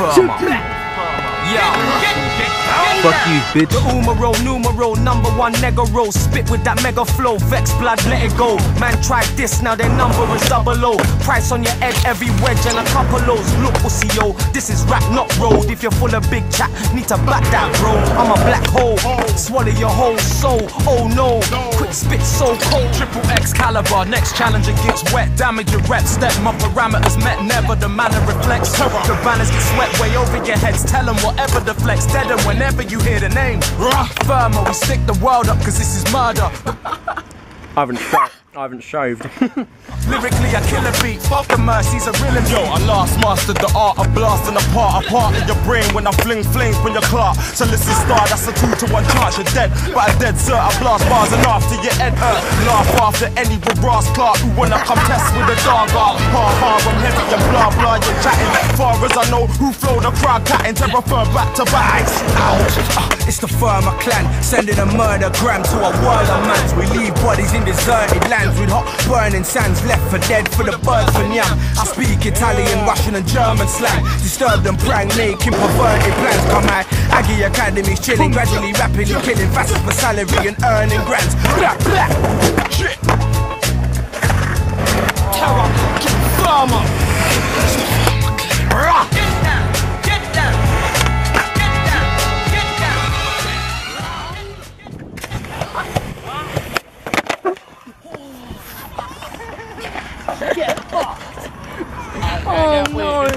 Firma. Fuck you, bitch. The numero #1 negro. Spit with that mega flow. Vex blood, let it go. Man tried this, now their number is 00. Price on your head, every wedge and a couple lows. Look, pussy, yo, this is rap, not road. If you're full of big chat, need to back that, bro. I'm a black hole, swallow your whole soul. Oh no, quick spit so cold. Triple X caliber, next challenger gets wet. Damage your rep, step, my parameters met. Never the manner reflects. The banners get swept way over your heads. Tell them whatever the flex. Dead and whenever you hear the name Firma, we stick the world up cause this is murder. I haven't shaved. Lyrically I kill a beat, fuck the mercies, a real Yo, I last mastered the art of blasting apart a part of your brain when I fling flames when you're clock. So listen star, that's a 2 to 1 chance, you're dead. But a dead cert, I blast bars and after your head hurt. Laugh after any Ross Clark who wanna come test with the dog art. I'm heavy and blah blah, you're chatting. Far as I know, who flow the crowd catting to refer back to back. It's the Firma clan, sending a murder gram to a world of mans. We leave bodies in deserted lands with hot burning sands. Left for dead for the birds for nyam. I speak Italian, Russian and German slang. Disturbed and prang, making perverted plans. Come out, Aggie Academy's chilling, gradually rapidly killing. Faster for salary and earning grants. Black, black. Shit. Terror, Firma. Oh no.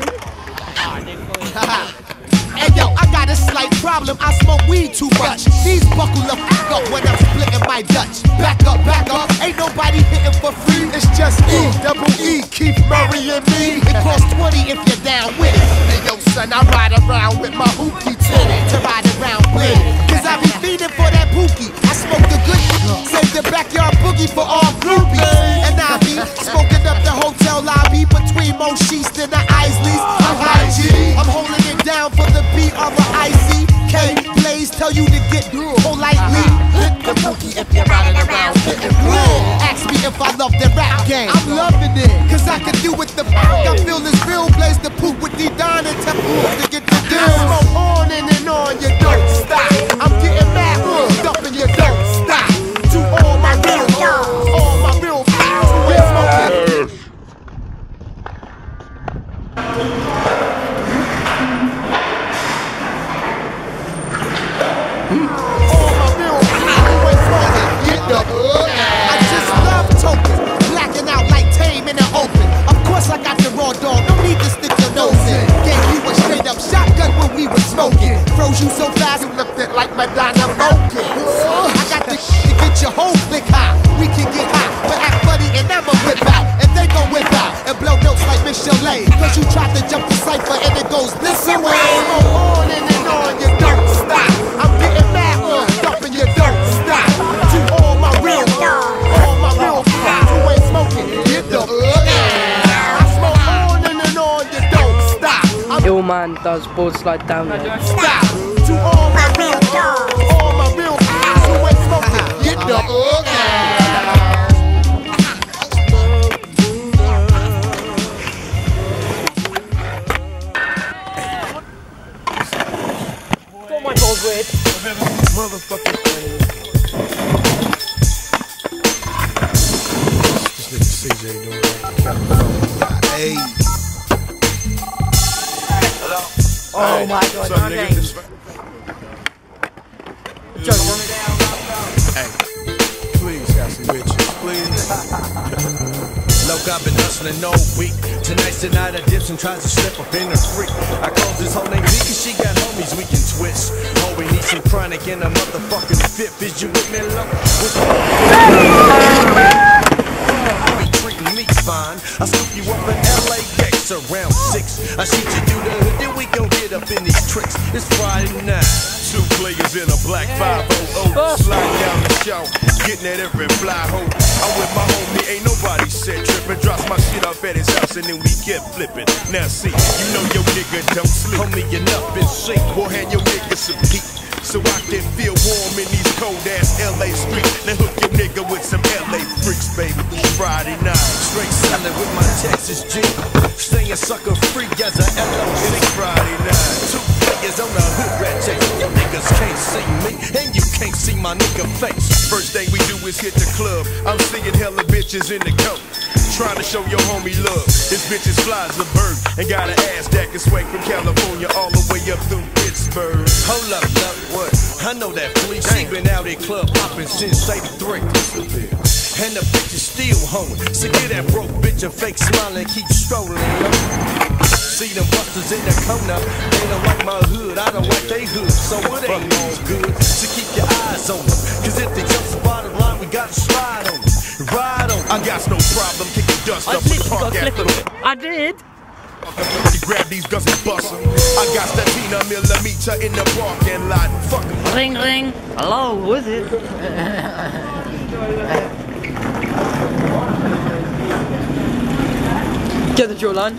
Hey yo, I got a slight problem. I smoke weed too much. These buckle up when I'm splitting my Dutch. Back up, ain't nobody hitting for free. It's just E, Keith Murray and me. It costs 20 if you're down with it. Hey yo son, I ride around with my hoopty tinted to ride around with it. Cause I be feeding for that pookie. I smoke the good, save the backyard boogie for all groupies. And I be smoking up the hotel lobby between Mo Sheets and the Isleys. I'm high G, I'm holding it down for the B-R-I-C-K. Blaze tell you to get politely. Hit the bookie if you're riding around getting blue. Ask me if I love the rap game. I'm loving it, cause I can do with the fuck. I feel this real Blaze the poop with D-Don and Temple to get the deal. Smoke on and on, you don't stop. I'm getting mad, dumping, you don't stop. To all my real dogs, all my real pals, we're smoking. I just love tokens, blacking out like Tame in the open. Of course I got the raw dog, no need to stick your nose in. Gave you a straight up shotgun when we were smoking. Froze you so fast you looked it like Madonna Mokin. I got the to get your whole click high. We can get high, but act funny and I'ma whip out. And they gon' whip out and blow notes like Miss Chalet. Cause you tried to jump the cipher and it goes this way. On and on, you don't stop. I'm getting mad, dumping, you don't stop. To all my real guys who ain't smoking, get the I smoke on and on, you don't stop. Ill man does board slide down there. Stop. To all my real guys who ain't smoking, get the Oh my god, weird. motherfucking this nigga CJ doing that. Hey. Oh my god, no names. Hey, please have some bitches, please. Look, I've been hustling all week. Tonight's the night I dips and tries to slip up in the freak. I call this whole name Vicky, she got homies we can twist. Oh, we need some chronic in a motherfucking fifth. Is you with me, love? I be treating me fine. I scoop you up in LAX around 6. I shoot you through the hood, then we gon' get up in these tricks. It's Friday night. 2 players in a black 500. Slide down the show, getting at every fly hole. I'm with my homie, ain't nobody said trippin'. Drops my shit up at his house and then we kept flipping. Now see, you know your nigga don't sleep. Homie, enough is shake, boy, hand your nigga some heat. So I can feel warm in these cold ass LA streets. Now hook your nigga with some LA freaks, baby. Friday night, straight selling with my Texas G. Staying sucker free as a LOC. Friday night, 2 players on the hood rat chase. You niggas can't see me, and you can't see my nigga face. First thing we do is hit the club. I'm seeing hella bitches in the coat, trying to show your homie love. This bitch is fly as a bird and got an ass that can swing from California all the way up through Pittsburgh. Hold up, love, what? I know that flea. She been out in club hopping since 83. And the bitch is still home. So get that broke bitch a fake smile and keep strolling. See them busters in the corner. They don't like my hood, I don't like they hood. So it ain't all good. So keep your eyes on them. Cause if they jump the bottom line, we gotta slide on them. Ride on them. I got no problem kicking dust up with punk ass. I did. You grab these guns and bust them. I got that 10mm in the parking lot. Fuck them. Ring, ring. Hello, who is it? Get the jawline.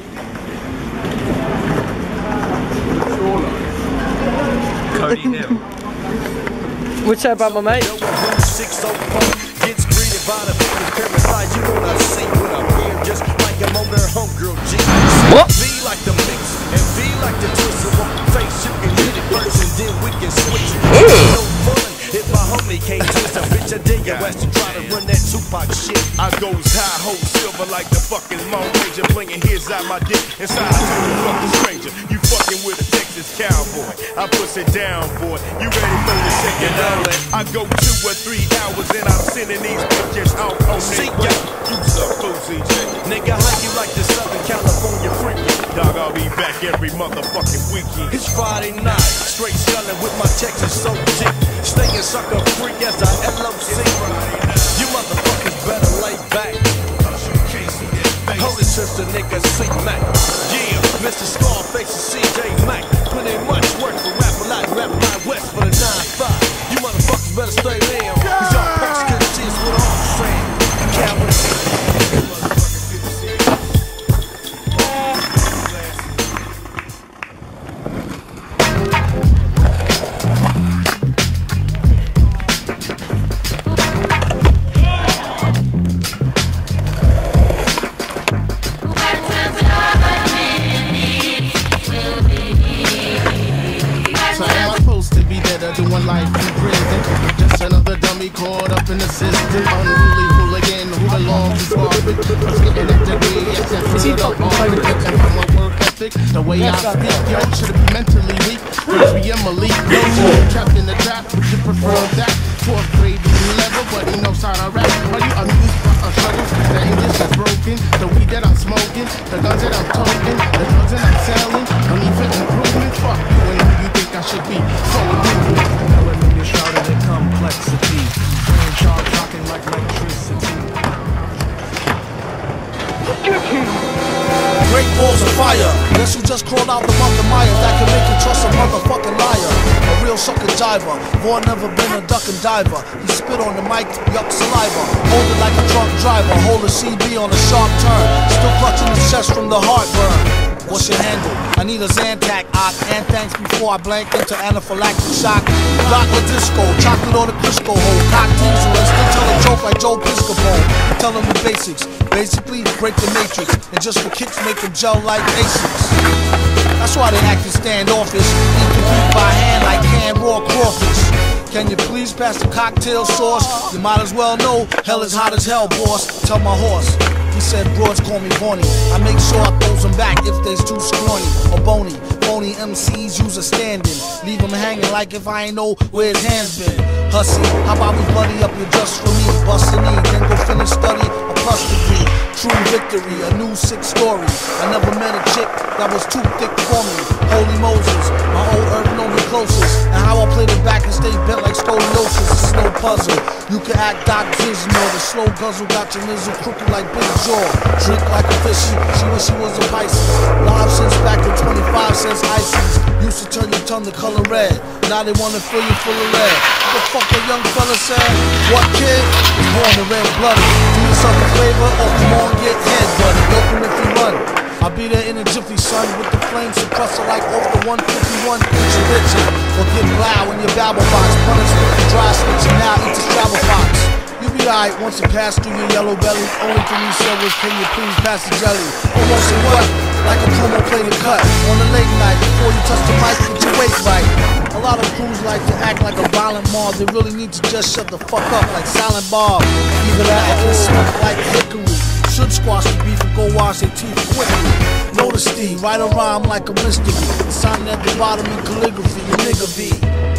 Cody Hill. What's that about my mate? Gets greeted by the parasite. You wanna see when I'm here, just like I'm on their homegirl G. What? Be like the mix and be like the twist of one face. You can hit it first and then we can switch. No fun if my homie can't twist a bitch. I dare your ass to try to run that Tupac shit. I goes high, hold silver like the fucking Lone Ranger, blinging his out my dick inside a fucking stranger. You fucking with a Texas cowboy. I push it down, boy. You ready for the second hour? I go 2 or 3 hours and I'm sending these bitches out on their way. You suck, CJ. Nigga, how you like the Southern California freaky? Dog, I'll be back every motherfucking weekend. It's Friday night, straight selling with my Texas soul chick. Staying sucker free as a LOC. You motherfuckers better lay back. Hold it, sister, nigga, C-Mac. Yeah, Mr. Scarface and CJ Mac. Put in much work for rapper like West for the 9-5. You motherfuckers better stay down, cause y'all punks couldn't see us with all the sand. Doing life in prison, just another dummy caught up in the system. Unruly hooligan who belongs to garbage. Was getting at the way, yes, that's the argument. And from my work ethic, the way I speak, yo, should be mentally weak. First we am elite, yo, trapped in the trap. Would you prefer that? 4th grade level, but he knows how to rap. Are you amused by a struggle? The English is broken, the weed that I'm smoking, the guns that I'm toting, the drugs that I'm selling. Don't need for improvement. Fuck you and who you think I should be. So You're shrouded in complexity. Brain charge rocking like electricity. Great balls of fire. Guess who just crawled out the Mother Maya that can make you trust a motherfucking liar? A real sucker diver. Boy never been a duck and diver. He spit on the mic, yuck saliva. Hold it like a truck driver. Hold a CB on a sharp turn. Still clutching his chest from the heartburn. What's your handle? I need a Zantac, and thanks before I blank into anaphylactic shock. Rock the disco, chocolate on the Crisco hole. Cock diesel and still tell a joke like Joe Piscopo. Tell them the basics. Basically, break the matrix. And just for kicks, make them gel like Asics. That's why they acting standoffish. Eat the beef by hand like canned raw crawfish. Can you please pass the cocktail sauce? You might as well know, hell is hot as hell, boss. Tell my horse. He said broads call me Boney. I make sure I throws them back if they's too scrawny or bony. Phony MCs use a stand-in. Leave him hanging like if I ain't know where his hands been. Hussy, how about we buddy up here just for me? Bust a knee, then go finish study a plus degree. True victory, a new sick story. I never met a chick that was too thick for me. Holy Moses, my old urban know me closest. And how I played it back and stayed bent like scoliosis. It's no puzzle. You can act Doc Gizmo. The slow guzzle got your nizzle crooked like Big Jaw. Drink like a fishy, she wish she was a Pisces. Live since back in 25 cents ices. Used to turn your tongue the color red. Now they wanna fill you full of lead. What the fuck a young fella said? What kid? Was born to red blooded. Do yourself a flavor or come on get head buddy. Open if you run. I'll be there in a jiffy, son, with the flame suppressor like off the 151. Get your bitchin', or get loud in your babble box. Punish with the dry switch and now eat the Scrabble box. You be alright once it passed through your yellow belly. Only thing you said was, can you please pass the jelly? Almost a what? Like a promo play to cut on a late night. Before you touch the mic, get your weight right. A lot of crews like to act like a violent mob. They really need to just shut the fuck up like Silent Bob. Either that or get smoked like hickory. Should squash the beef and go wash their teeth quickly. Notice Steve, write a rhyme like a mystery. Sign at the bottom in calligraphy, your nigga V.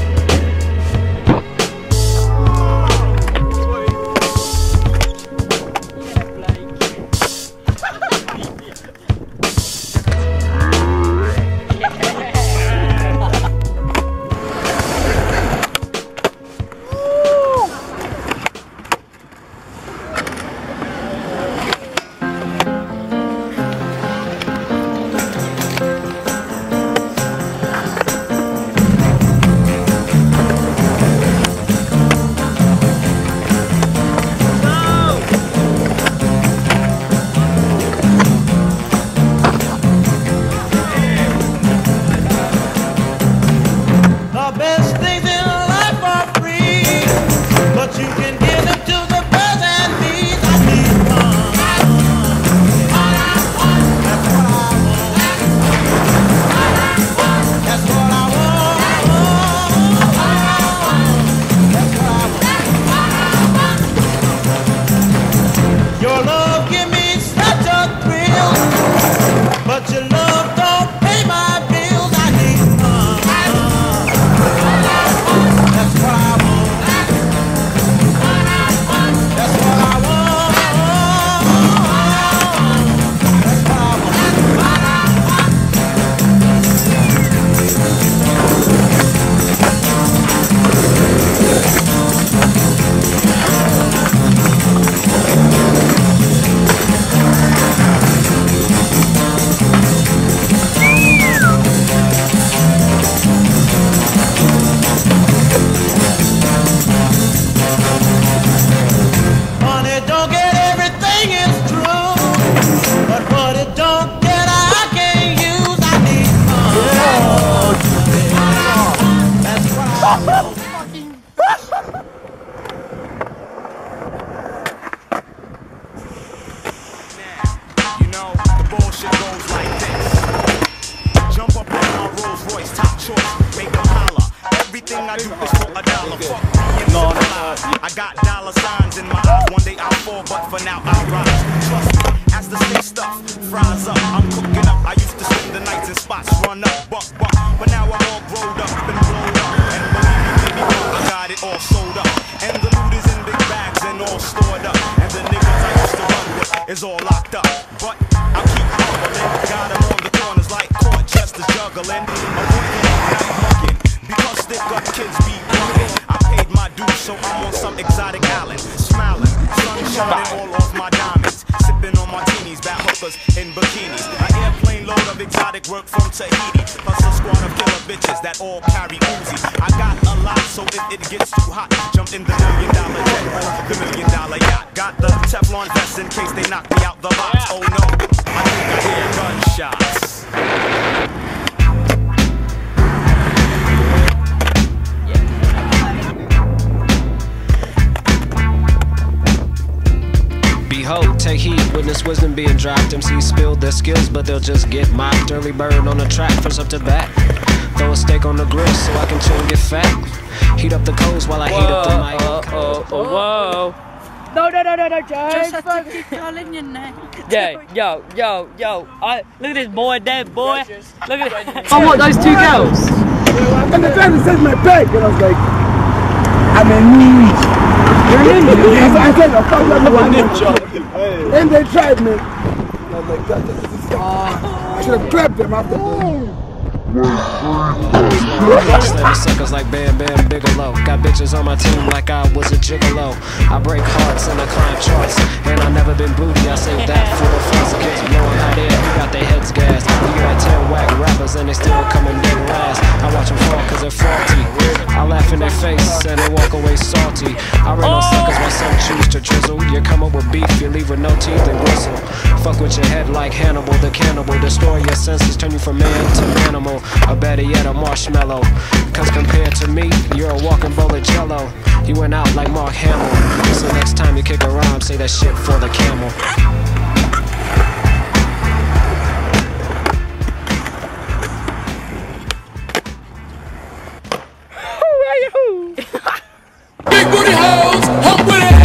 Take heed, witness wisdom being dropped. MCs spilled their skills, but they'll just get mocked. Early bird on the track, first up to bat. Throw a steak on the grill so I can chill and get fat. Heat up the coals while I heat up the mic. Whoa. No, James. Just have to keep calling your name. Yeah, yo. Look at this boy, dead boy. Look at it. Oh, what, those two girls? And the driver says my bag, and I was like, I'm a ninja. You're an ninja? I said, I found out I'm a ninja. And they tried me. And I was like, I should have clapped them after that. Slamming suckers like Bam Bam Bigelow. Got bitches on my team like I was a gigolo. I break hearts and I climb charts. And I never been booty, I say that for the first kids blowing hot air. You got their heads gassed. You got 10 whack rappers and they still coming dead last. I watch them fall cause they're faulty. I laugh in their face and they walk away salty. I rain on suckers while some choose to drizzle. You come up with beef, you leave with no teeth and whistle. Fuck with your head like Hannibal the cannibal. Destroy your senses, turn you from man to manimal. Or better yet, a marshmallow. Cause compared to me, you're a walking bowl of jello. You went out like Mark Hamill. So next time you kick a rhyme, say that shit for the camel. Big booty hoes, hump with it.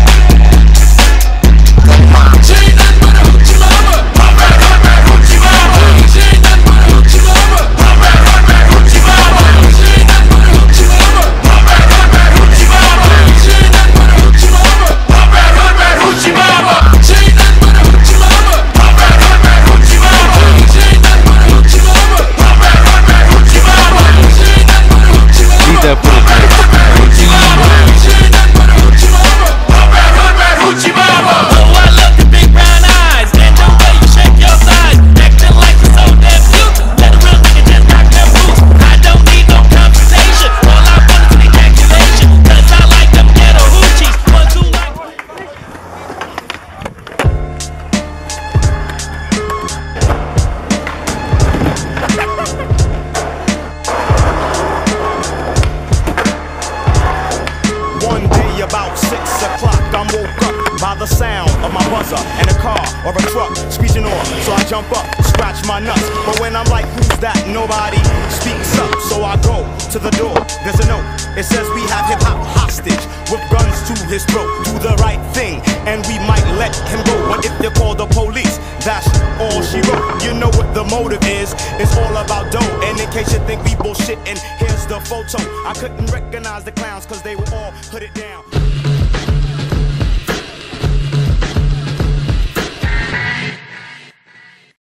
She ain't nothing but a hoochie mama. Hump that hoochie mama. She ain't nothing but a hoochie mama. Hump that hoochie mama. She ain't nothing but a hoochie mama. Hump that hoochie mama. She ain't nothing but a hoochie mama. Hump that hoochie mama. She ain't nothing but a hoochie mama. Hump that hoochie mama. She ain't nothing but a hoochie mama. Hump that hoochie mama. She ain't nothing but a hoochie mama. Beat that for About 6 o'clock, I woke up by the sound of my buzzer and a car or a truck screeching off. So I jump up, scratch my nuts. But when I'm like, who's that? Nobody speaks up. So I go to the door. There's a note. It says we have hip hop hostage with guns to his throat. Do the right thing and we might let him go. But if you call the police, that's all she wrote. You know what the motive is. It's all about dough. And in case you think we bullshitting, here's the photo. I couldn't recognize the clowns cause they were all put it down.